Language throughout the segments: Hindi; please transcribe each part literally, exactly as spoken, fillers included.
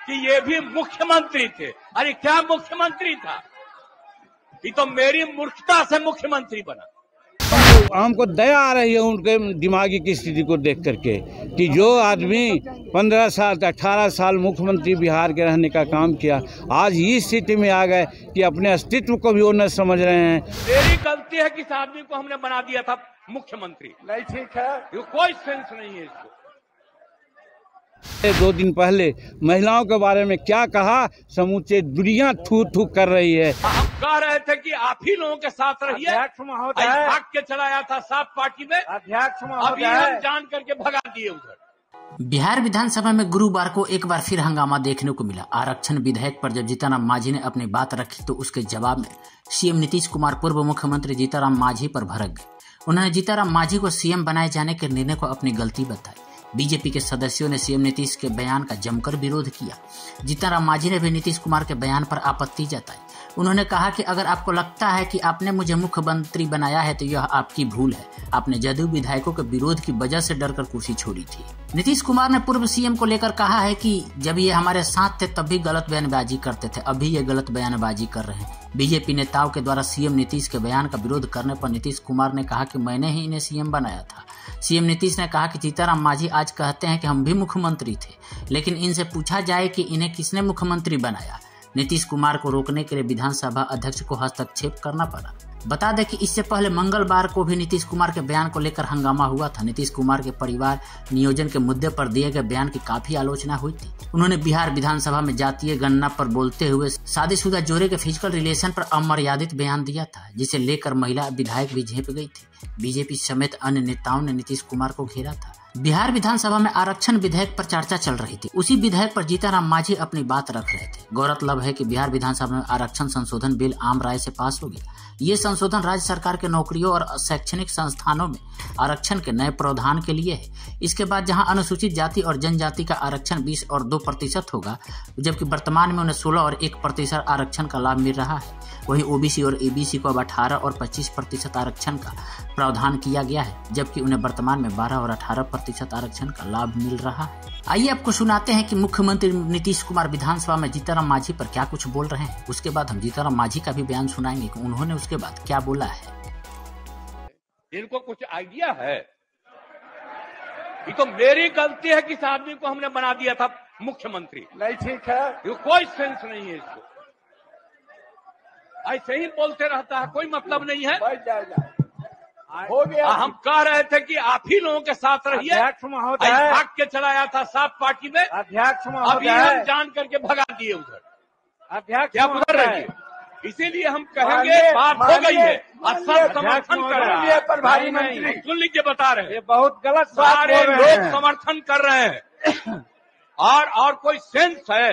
कि ये भी मुख्यमंत्री थे। अरे क्या मुख्यमंत्री था, ये तो मेरी मूर्खता से मुख्यमंत्री बना। हमको दया आ रही है उनके दिमागी की स्थिति को देख करके कि जो आदमी पंद्रह साल अठारह साल मुख्यमंत्री बिहार के रहने का काम किया, आज इस स्थिति में आ गए कि अपने अस्तित्व को भी वो न समझ रहे हैं। मेरी गलती है कि इस आदमी को हमने बना दिया था मुख्यमंत्री। नहीं ठीक है, ये कोई सेंस नहीं है इसको। दो दिन पहले महिलाओं के बारे में क्या कहा, समूचे दुनिया थू थू कर रही है। हम कह रहे थे कि आप ही लोगों के साथ रहिए। अध्यक्ष महोदय भाग के चलाया था साफ पार्टी में। अध्यक्ष अभी महोदय हम जान करके भगा दिए उधर। बिहार विधानसभा में गुरुवार को एक बार फिर हंगामा देखने को मिला। आरक्षण विधेयक पर जब जीतनराम मांझी ने अपनी बात रखी तो उसके जवाब में सीएम नीतीश कुमार पूर्व मुख्यमंत्री जीतनराम मांझी पर भड़क गए। उन्होंने जीतनराम मांझी को सीएम बनाए जाने के निर्णय को अपनी गलती बताई। बीजेपी के सदस्यों ने सीएम नीतीश के बयान का जमकर विरोध किया। जीतनराम मांझी ने भी नीतीश कुमार के बयान पर आपत्ति जताई। उन्होंने कहा कि अगर आपको लगता है कि आपने मुझे मुख्यमंत्री बनाया है तो यह आपकी भूल है। आपने जदयू विधायकों के विरोध की वजह से डरकर कुर्सी छोड़ी थी। नीतीश कुमार ने पूर्व सीएम को लेकर कहा है कि जब ये हमारे साथ थे तब भी गलत बयानबाजी करते थे, अभी ये गलत बयानबाजी कर रहे हैं। बीजेपी नेताओं के द्वारा सीएम नीतीश के बयान का विरोध करने पर नीतीश कुमार ने कहा कि मैंने ही इन्हें सीएम बनाया था। सीएम नीतीश ने कहा कि जीतनराम मांझी आज कहते हैं कि हम भी मुख्यमंत्री थे, लेकिन इनसे पूछा जाए कि इन्हें किसने मुख्यमंत्री बनाया। नीतीश कुमार को रोकने के लिए विधानसभा अध्यक्ष को हस्तक्षेप करना पड़ा। बता दें कि इससे पहले मंगलवार को भी नीतीश कुमार के बयान को लेकर हंगामा हुआ था। नीतीश कुमार के परिवार नियोजन के मुद्दे पर दिए गए बयान की काफी आलोचना हुई थी। उन्होंने बिहार विधानसभा में जातीय गणना पर बोलते हुए शादीशुदा जोड़े के फिजिकल रिलेशन पर अमर्यादित बयान दिया था, जिसे लेकर महिला विधायक भी झेप गई थी। बीजेपी समेत अन्य नेताओं ने नीतीश कुमार को घेरा था। बिहार विधानसभा में आरक्षण विधेयक पर चर्चा चल रही थी। उसी विधेयक पर जीतनराम मांझी अपनी बात रख रहे थे। गौरतलब है कि बिहार विधानसभा में आरक्षण संशोधन बिल आम राय से पास हो गया। ये संशोधन राज्य सरकार के नौकरियों और शैक्षणिक संस्थानों में आरक्षण के नए प्रावधान के लिए है। इसके बाद जहां अनुसूचित जाति और जनजाति का आरक्षण बीस और दो प्रतिशत होगा, जबकि वर्तमान में उन्हें सोलह और एक प्रतिशत आरक्षण का लाभ मिल रहा है, वहीं ओबीसी और एबीसी को अब अठारह और पच्चीस प्रतिशत आरक्षण का प्रावधान किया गया है, जबकि उन्हें वर्तमान में बारह और अठारह प्रतिशत आरक्षण का लाभ मिल रहा है। आइए आपको सुनाते हैं कि मुख्यमंत्री नीतीश कुमार विधानसभा में जीतनराम मांझी पर क्या कुछ बोल रहे हैं। उसके बाद हम जीतनराम मांझी का भी बयान सुनाएंगे कि उन्होंने उसके बाद क्या बोला है। इनको कुछ आइडिया है, ये तो मेरी गलती है कि इस आदमी को हमने बना दिया था मुख्यमंत्री। नहीं ठीक है, ये कोई सेंस नहीं है इसको। ऐसे ही बोलते रहता है, कोई मतलब नहीं है। हो गया। हम कह रहे थे कि आप ही लोगों के साथ रहिए। अध्यक्ष महोदय भाग के चलाया था साफ पार्टी में। अध्यक्ष अभी महोदय हम जान करके भगा दिए उधर। अध्यक्ष क्या उधर रहिए, इसीलिए हम कहेंगे बात हो गई है और सब समर्थन कर रहे हैं। प्रभारी मंत्री सुन लीजिए, बता रहे हैं, ये बहुत गलत बात सारे बोल रहे लोग हैं। समर्थन कर रहे हैं। और और कोई सेंस है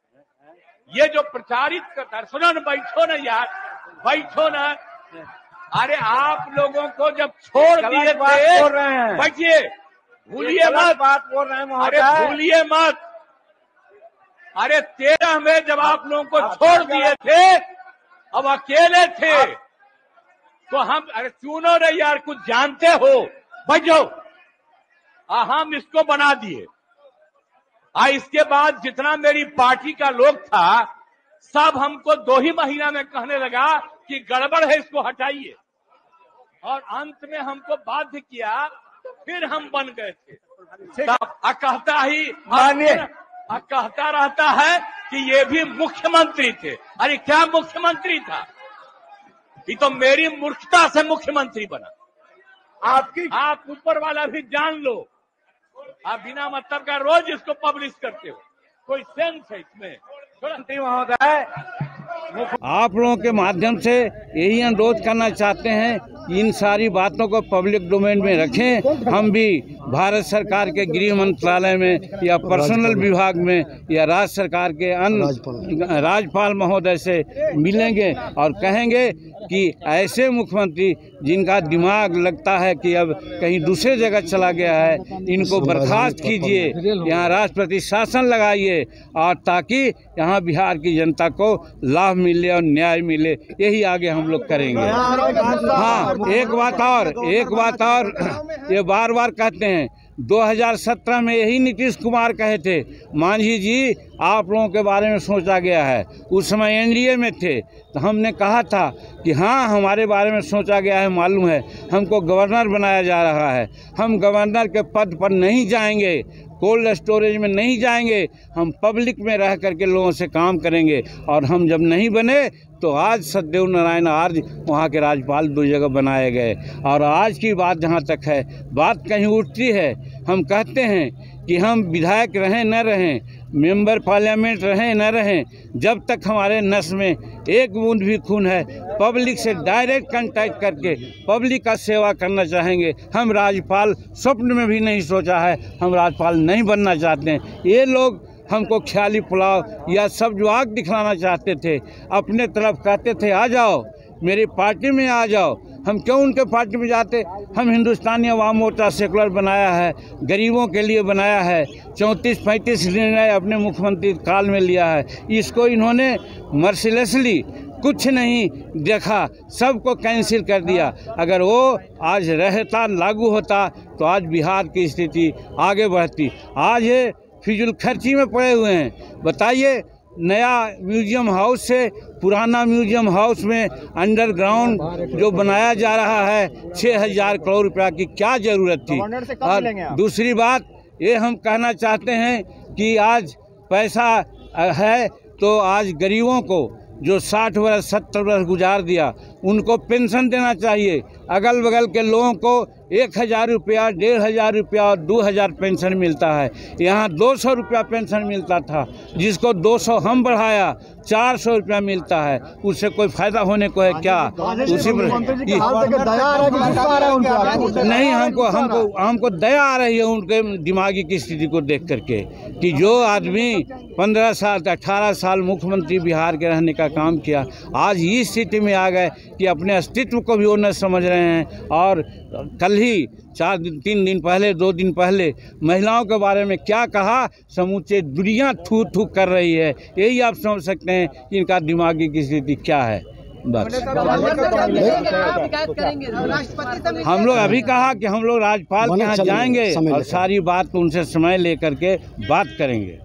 ये जो प्रचारित करता है। सुनो न, बैठो न यार, बैठो न। अरे आप लोगों को जब छोड़ दिए थे, बोल रहे हैं, बैठिए, भूलिए मत बात बोल रहे हैं अरे महोदय। भूलिए मत। अरे तेरह में जब आप लोगों को छोड़ दिए थे, अब अकेले थे, तो हम अरे चुनो रे यार, कुछ जानते हो, बैठ जाओ। हम इसको बना दिए। आ इसके बाद जितना मेरी पार्टी का लोग था, सब हमको दो ही महीना में कहने लगा कि गड़बड़ है, इसको हटाइए। और अंत में हमको बाध्य किया, फिर हम बन गए थे। आ कहता ही आ कहता रहता है कि ये भी मुख्यमंत्री थे। अरे क्या मुख्यमंत्री था, ये तो मेरी मूर्खता से मुख्यमंत्री बना। आपकी आप ऊपर वाला भी जान लो। आप बिना मतलब का रोज इसको पब्लिश करते हो, कोई सेंस है इसमें? महोदय, आप लोगों के माध्यम से यही अनुरोध करना चाहते हैं कि इन सारी बातों को पब्लिक डोमेन में रखें। हम भी भारत सरकार के गृह मंत्रालय में या पर्सनल विभाग में या राज्य सरकार के अन्य राज्यपाल महोदय से मिलेंगे और कहेंगे कि ऐसे मुख्यमंत्री जिनका दिमाग लगता है कि अब कहीं दूसरे जगह चला गया है, इनको बर्खास्त कीजिए, यहाँ राष्ट्रपति शासन लगाइए, और ताकि यहाँ बिहार की जनता को लाभ मिले और न्याय मिले। यही आगे हम लोग करेंगे। हाँ, एक बात और एक बात और ये बार बार कहते हैं दो हज़ार सत्रह में यही नीतीश कुमार कहे थे, मांझी जी आप लोगों के बारे में सोचा गया है। उस समय एनडीए में थे तो हमने कहा था कि हाँ हमारे बारे में सोचा गया है, मालूम है, हमको गवर्नर बनाया जा रहा है। हम गवर्नर के पद पर नहीं जाएंगे, कोल्ड स्टोरेज में नहीं जाएंगे, हम पब्लिक में रह करके लोगों से काम करेंगे। और हम जब नहीं बने तो आज सत्यदेव नारायण आर्य वहाँ के राज्यपाल दो जगह बनाए गए। और आज की बात जहाँ तक है, बात कहीं उठती है, हम कहते हैं कि हम विधायक रहें न रहें, मेंबर पार्लियामेंट रहें न रहें, जब तक हमारे नस में एक बूंद भी खून है, पब्लिक से डायरेक्ट कांटेक्ट करके पब्लिक का सेवा करना चाहेंगे। हम राज्यपाल स्वप्न में भी नहीं सोचा है, हम राज्यपाल नहीं बनना चाहते हैं। ये लोग हमको ख्याली पुलाव या सब जुआक दिखलाना चाहते थे, अपने तरफ कहते थे आ जाओ मेरी पार्टी में आ जाओ। हम क्यों उनके पार्टी में जाते? हम हिंदुस्तानी अवाम मोर्चा सेकुलर बनाया है, गरीबों के लिए बनाया है, चौंतीस पैंतीस निर्णय अपने मुख्यमंत्री काल में लिया है। इसको इन्होंने मर्सिलेसली कुछ नहीं देखा, सबको कैंसिल कर दिया। अगर वो आज रहता, लागू होता तो आज बिहार की स्थिति आगे बढ़ती। आज ये फिजूल खर्ची में पड़े हुए हैं। बताइए, नया म्यूजियम हाउस से पुराना म्यूजियम हाउस में अंडरग्राउंड जो बनाया जा रहा है, छः हज़ार करोड़ रुपया की क्या ज़रूरत थी। और दूसरी बात ये हम कहना चाहते हैं कि आज पैसा है तो आज गरीबों को जो साठ वर्ष सत्तर वर्ष गुजार दिया उनको पेंशन देना चाहिए। अगल बगल के लोगों को एक हज़ार रुपया, डेढ़ हज़ार रुपया और दो हज़ार पेंशन मिलता है। यहाँ दो सौ रुपया पेंशन मिलता था, जिसको दो सौ हम बढ़ाया, चार सौ रुपया मिलता है। उससे कोई फायदा होने को है क्या? उसी पर नहीं, हमको हमको हमको दया आ रही है उनके दिमागी की स्थिति को देख करके कि जो आदमी पंद्रह साल अठारह साल मुख्यमंत्री बिहार के रहने का काम किया, आज इस स्थिति में आ गए कि अपने अस्तित्व को भी वो न समझ रहे हैं। और कल ही चार दिन तीन दिन पहले दो दिन पहले महिलाओं के बारे में क्या कहा, समूचे दुनिया थू थू कर रही है। यही आप समझ सकते हैं कि इनका दिमागी की स्थिति क्या है। बस हम लोग अभी कहा कि हम लोग राज्यपाल के यहाँ जाएंगे और सारी बात उनसे समय लेकर के बात करेंगे।